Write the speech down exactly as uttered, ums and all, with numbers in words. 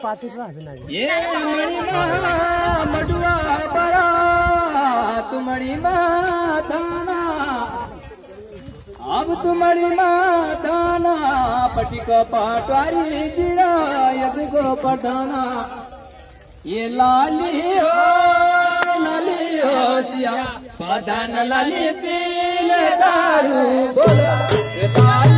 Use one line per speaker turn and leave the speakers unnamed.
पाती तो है ना
ये मणि मा मडुआ बरा तुम्हारी माताना अब तुम्हारी माताना पटिक पाटवारी चिड़ा यद को पठाना ये लाली हो लाली हो सिया पदान लाली तिल दारू बोला